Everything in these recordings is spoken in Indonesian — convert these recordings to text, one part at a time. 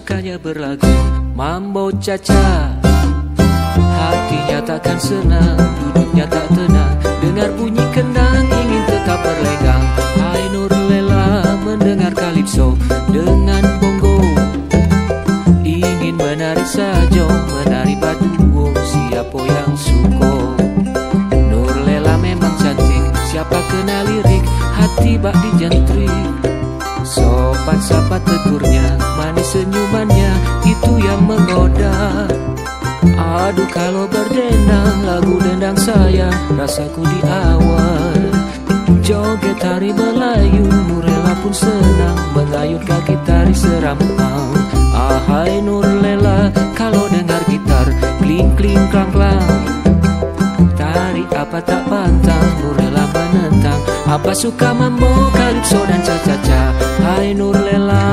sukanya berlagu mambo caca. Hatinya takkan senang, duduknya tak tenang, dengar bunyi kendang ingin tetap berlenggang. Hai Nurlela mendengar kalipso dengan bongo, ingin menari sajo, menari baduo, siapa yang suko. Nurlela memang cantik, siapa kenal lirik, hati bak dijentrik. Sopan sapa tegurnya, manis senyumannya, itu yang menggoda. Aduh kalau berdendang, lagu dendang saya, rasaku di awal. Joget tari Melayu, Nurlela pun senang, mengayun kaki tari serampang. Ahai Nurlela, kalau dengar gitar, kling kling klang klang, tari apa tak pantang, Nurlela menentang. Apa suka mambo, kalipso dan caca-caca. Hai Nurlela,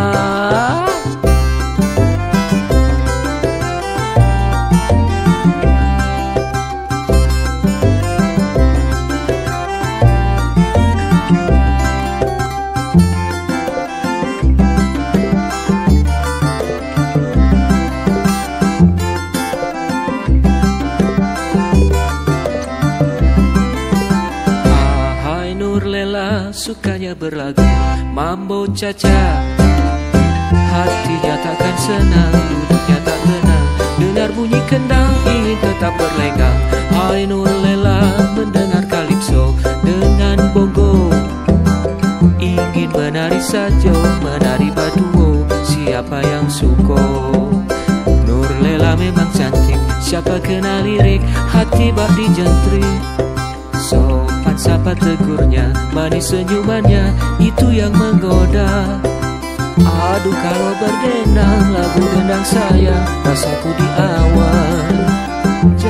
sukanya berlagu mambo caca. Hatinya takkan senang, duduknya tak tenang, dengar bunyi kendang ingin tetap berlenggang. Hai Nurlela mendengar kalipso dengan bongo, ingin menari sajo, menari baduo, siapa yang suko. Nurlela memang cantik, siapa kenal lirik, hati bak dijentrik. Sopan sapa tegurnya, manis senyumannya, itu yang menggoda. Aduh kalau berdendang, lagu dendang saya, rasaku di awal.